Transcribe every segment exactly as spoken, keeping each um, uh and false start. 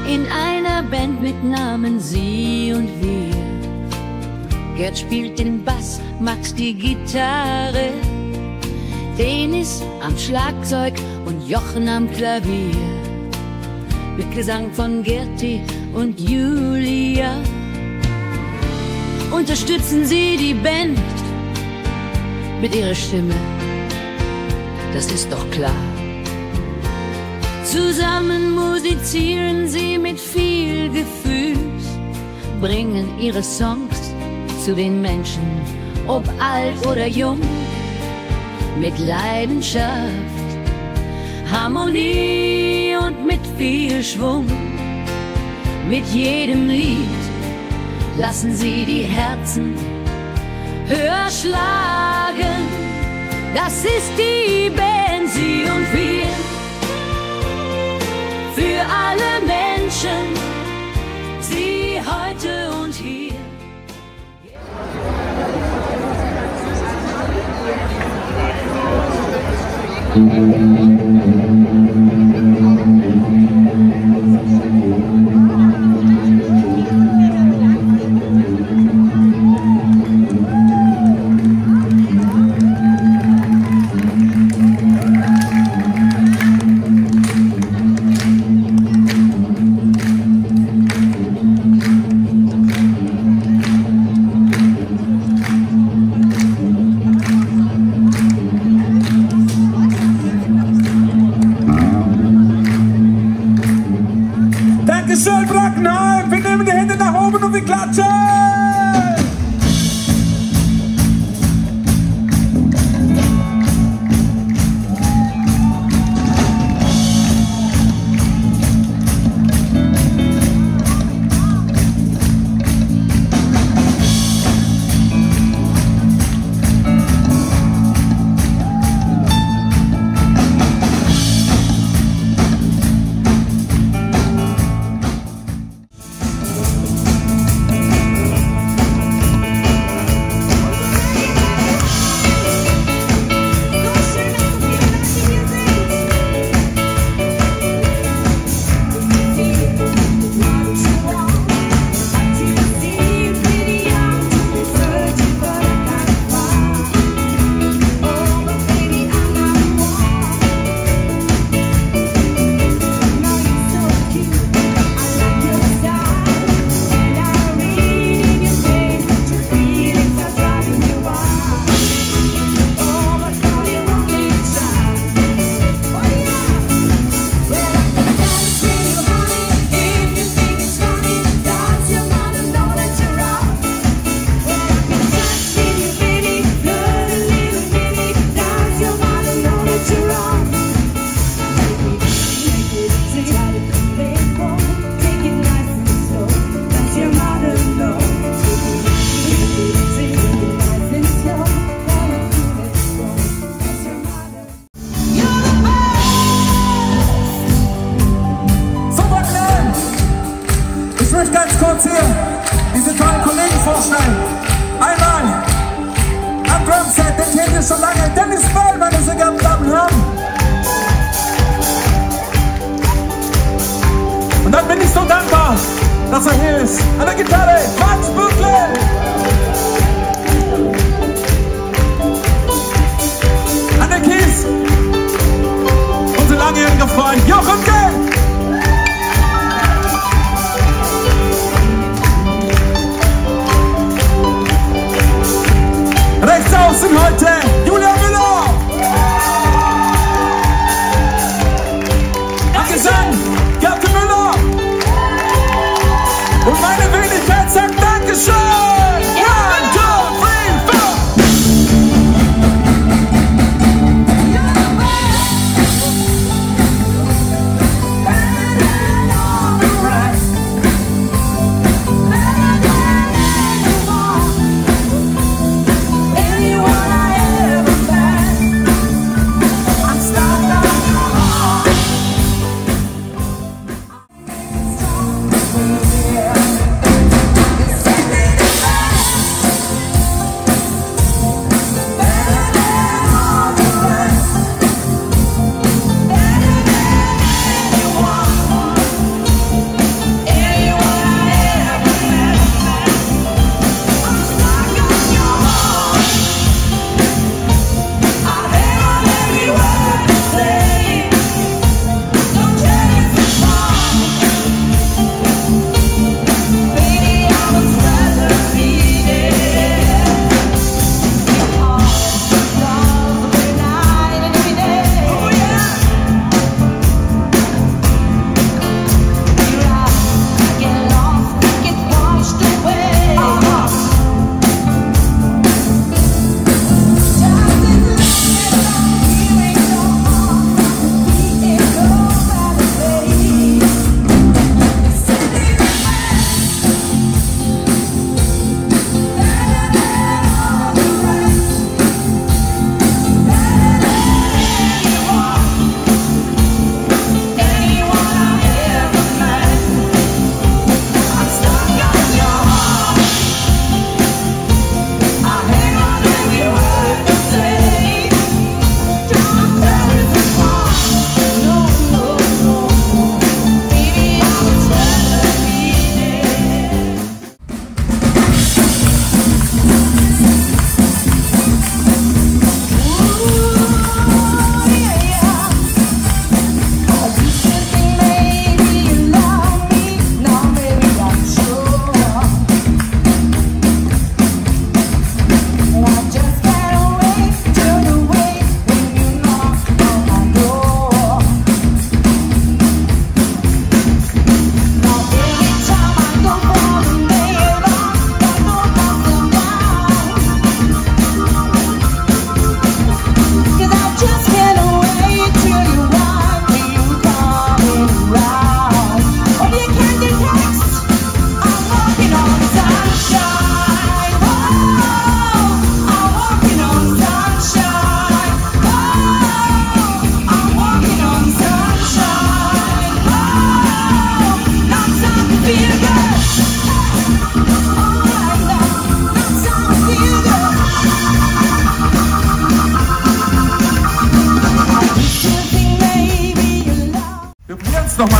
in einer Band mit Namen Sie und Wir. Gerd spielt den Bass, Max die Gitarre, Denis am Schlagzeug und Jochen am Klavier. Mit Gesang von Gerti und Julia unterstützen Sie die Band mit ihrer Stimme, das ist doch klar. Zusammen musizieren sie mit viel Gefühl, bringen ihre Songs zu den Menschen, ob alt oder jung, mit Leidenschaft, Harmonie und mit viel Schwung. Mit jedem Lied lassen sie die Herzen höher schlagen. Das ist die Band Sie und Wir. Für alle Menschen, sie heute und hier. Dankeschön, Brackenheim! Wir nehmen die Hände nach oben und wir klatschen! Ich möchte ganz kurz hier diese tollen Kollegen vorstellen. Einmal am Drumset, den kennt ihr schon lange, Dennis Bell, meine sehr geehrten Damen und Herren. Und dann bin ich so dankbar, dass er hier ist. An der Gitarre, Max Bückle. An der Keys, unser langjähriger Freund Jochen Gell. Rechts außen heute Julia Müller. Am Gesang Gerti Müller. Und meine Wenigkeit sagt Dankeschön. One, two, three, four.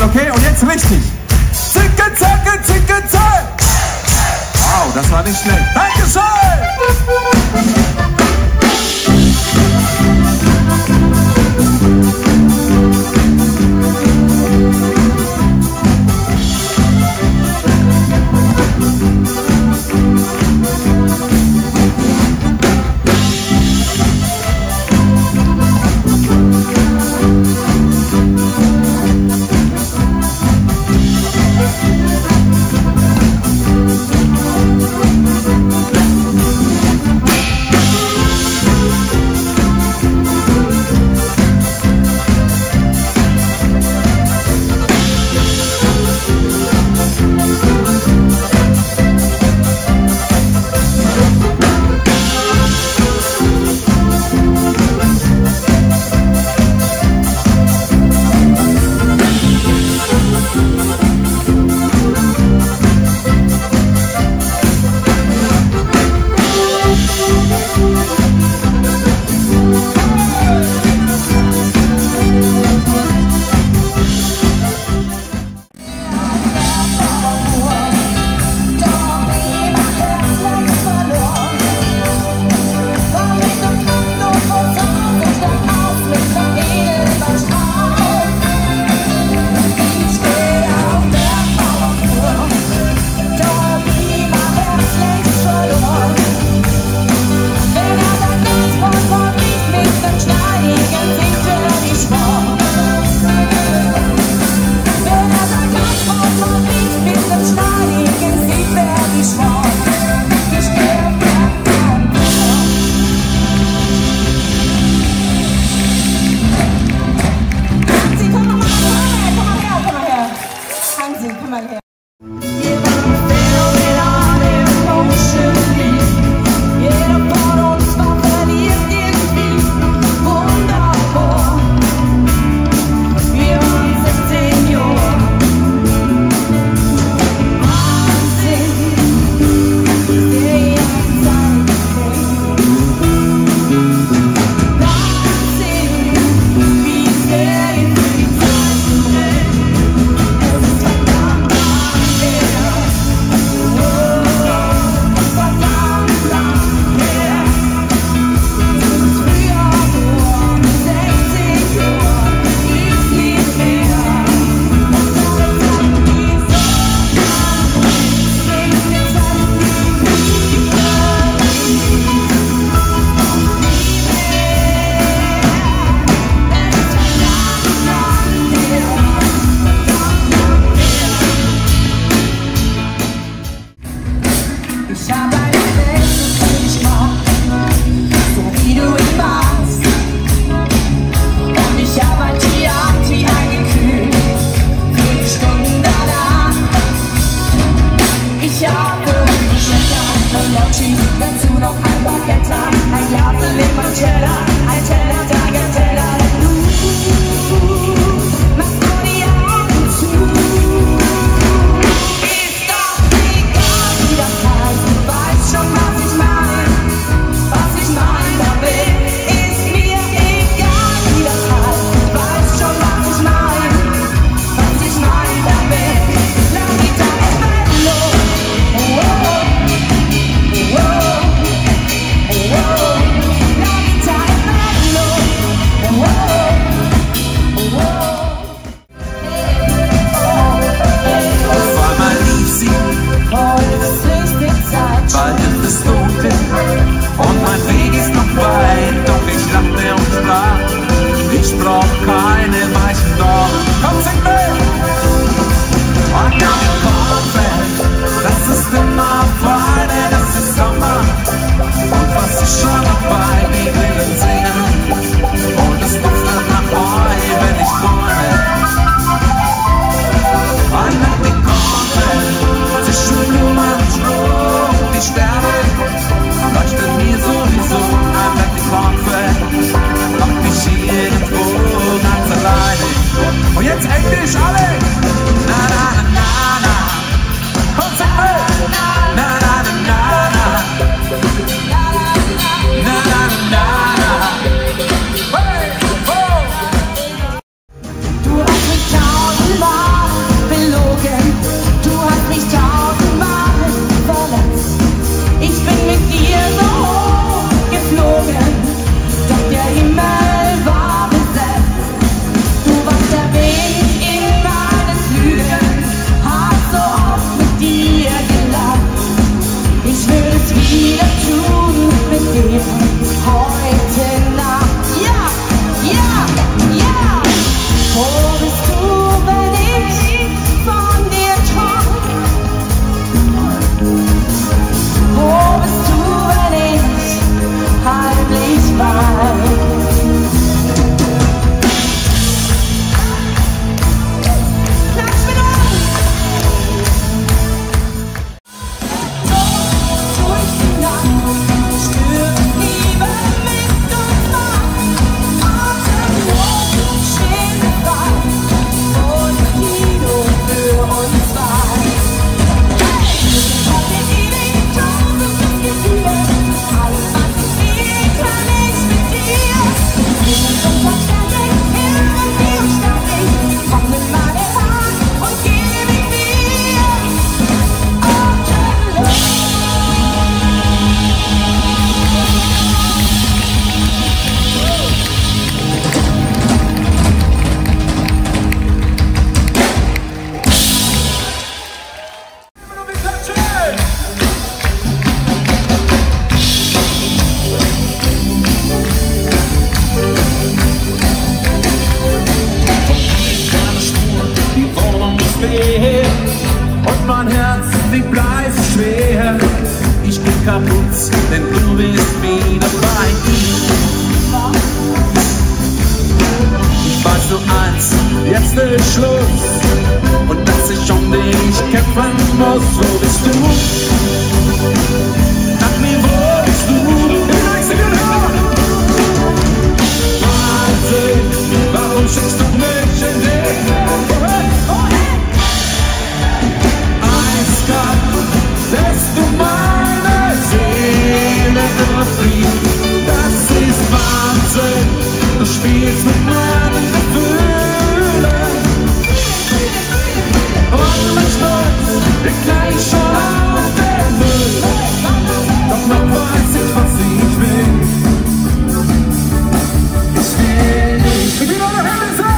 okay? Und jetzt richtig. Zicke, zacke, zicke, zack. Wow, das war nicht schlecht. Dankeschön. kaputt, denn du bist wieder bei ihm. Ich weiß nur eins, jetzt ist Schluss und dass ich um dich kämpfen muss. Wo bist du? Sag mir, wo bist du? Wahnsinn, warum schickst du mich in dich? Eiskalt lässt du meine Seele erfrieren. Das ist Wahnsinn, du spielst mit meinen Gefühlen. Und mein Stolz liegt gleich schon auf dem Müll. Doch noch weiß ich, was ich will. Ich will nicht. Ich will eure Hände sehen!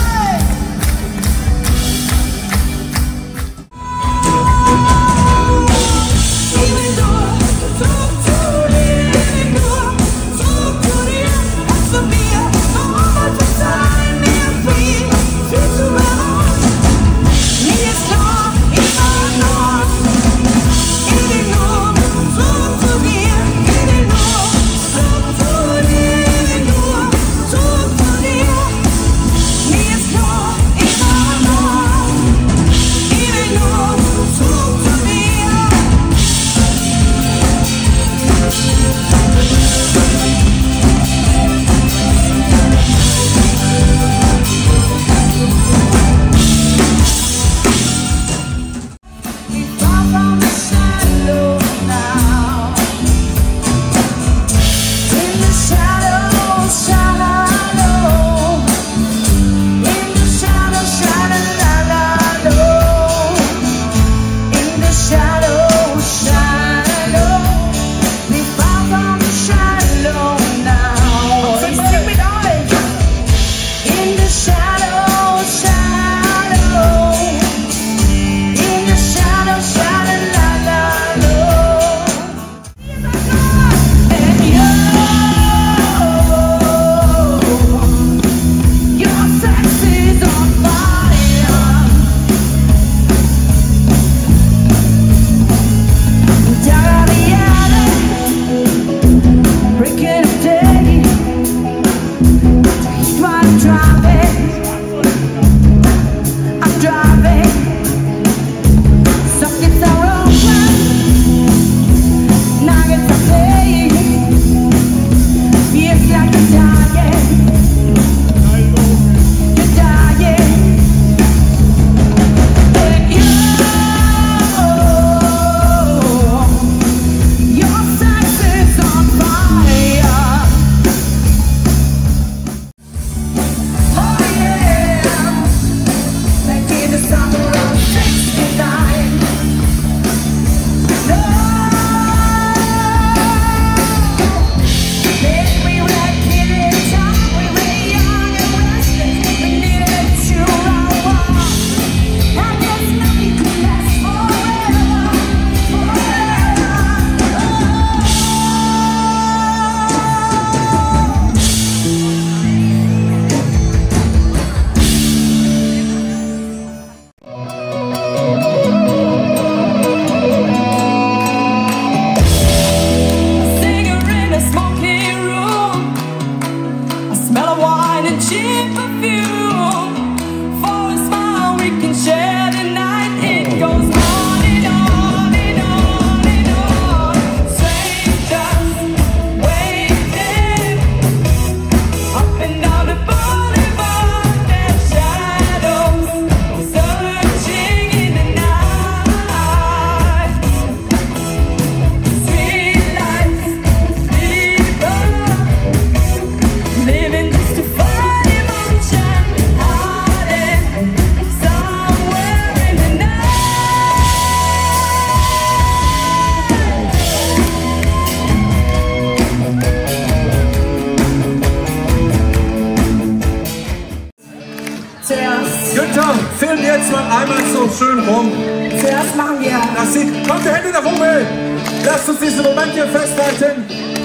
Günther, film jetzt mal einmal so schön rum. Zuerst machen wir... Das sieht... Kommt die Hände nach oben! Lasst uns diesen Moment hier festhalten.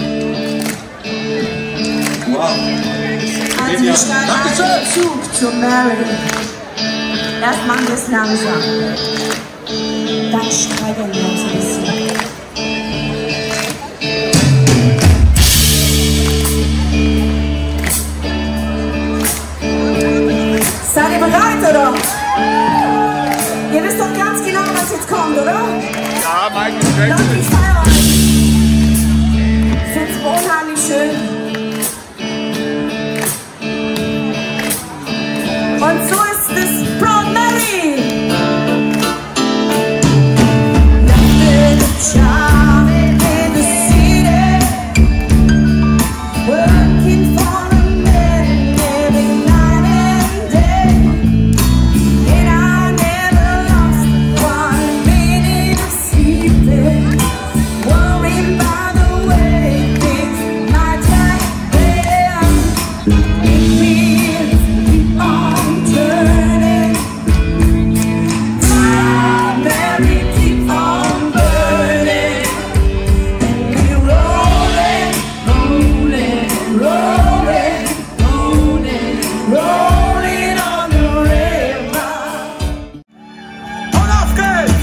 Wow. Also wir steigen einen Zug zu Mary. Erst machen wir es langsam. Dann steigern wir uns ein bisschen. bereit, oder? Ihr wisst doch ganz genau, was jetzt kommt, oder? Ja, Michael Lass Jackson. mich feiern. Ich find's unheimlich schön. Und so ist es Proud Mary. Left in a child in the city, working for a man every night and day. And I never lost one minute of sleeping, worrying about the way things might have been. It means keep on turning. My Mary keep on burning. And we rolling, rolling, rolling, rolling, rolling on the river. Und auf geht's!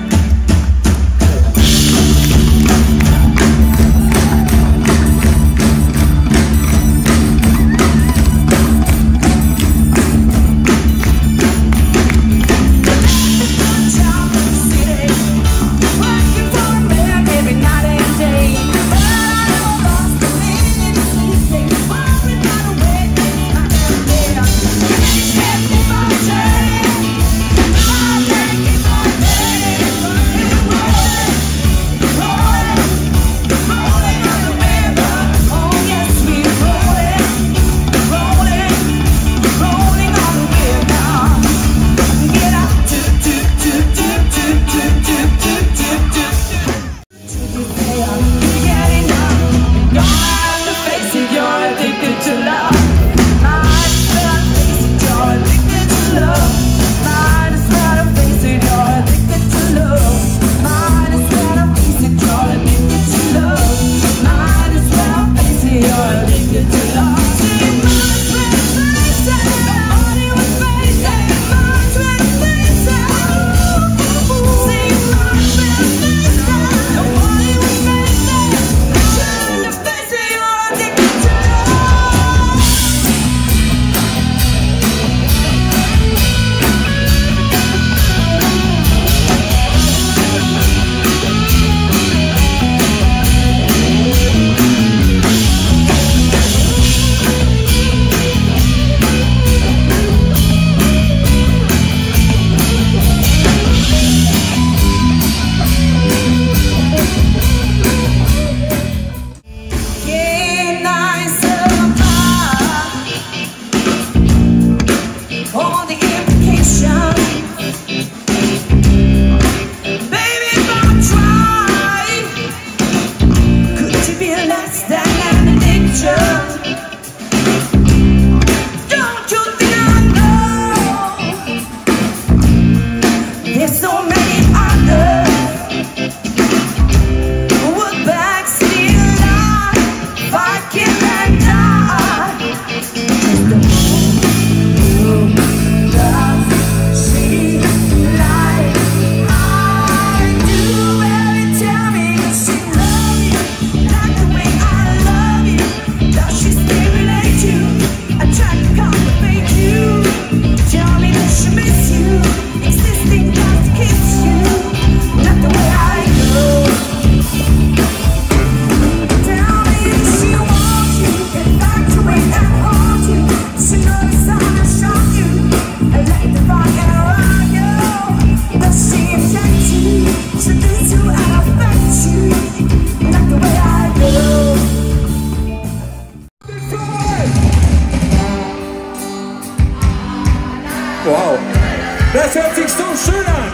Wow, das hört sich so schön an.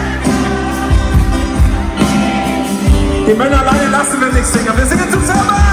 Die Männer alleine lassen wir nicht singen, wir singen zusammen!